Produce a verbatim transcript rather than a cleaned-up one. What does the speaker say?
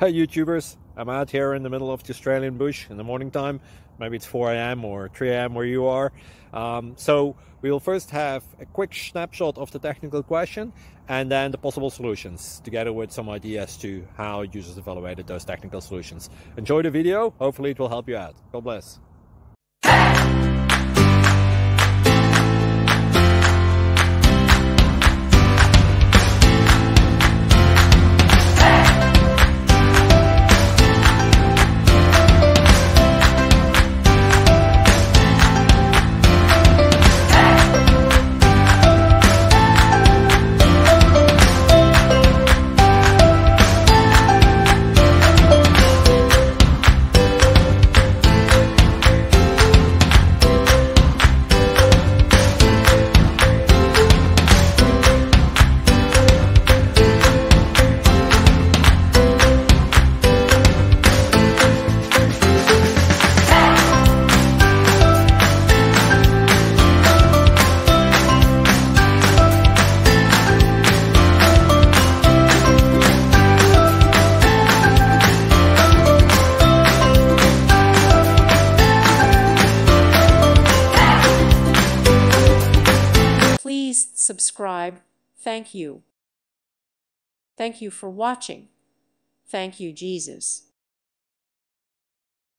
Hey YouTubers, I'm out here in the middle of the Australian bush in the morning time. Maybe it's four A M or three A M where you are. Um, so we'll first have a quick snapshot of the technical question and then the possible solutions, together with some ideas to how users evaluated those technical solutions. Enjoy the video, hopefully it will help you out. God bless. Please subscribe. Thank you. Thank you for watching. Thank you, Jesus.